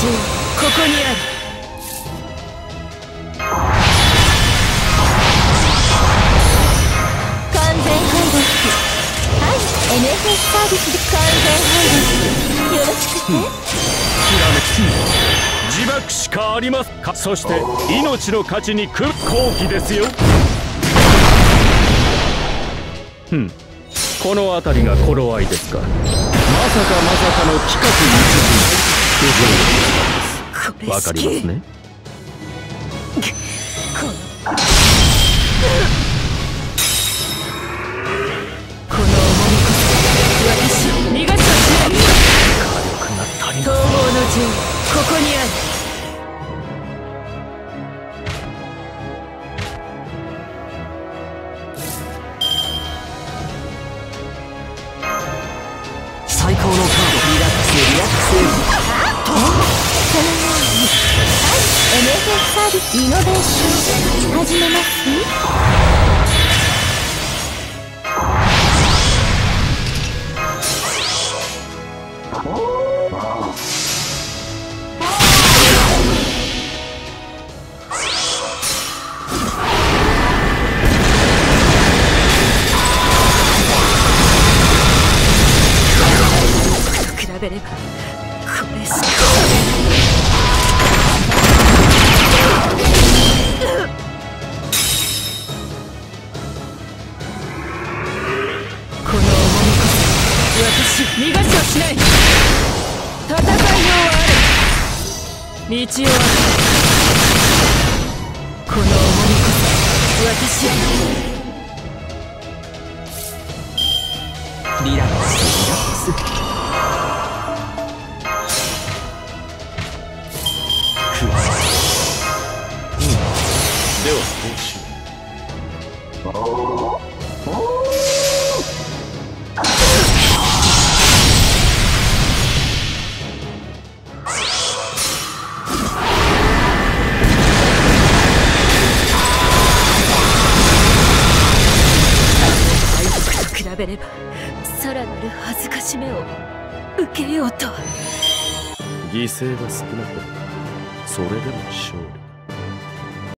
ここにある。完全敗北。はい、NFS サービスで完全敗北。よろしくね。 ひらめき自爆しかありますか。そして命の価値に空気ですよ。この辺りが頃合いですか。まさかの企画一部わかりますね。 この重みこそ私を逃がしはしない。 火力が足り統合の陣ここにある。 最高のカード。リラックスリラックス。 そのように、はい、NFS サービスイノベーション始めます。比べればこれしか。この重みこそ私逃がしはしない。戦いようはある。道を開け。この重みこそ私リラックスリラックス。 では報酬。 比べればさらなる恥ずかしめを受けようと。 犠牲が少なければそれでも勝利。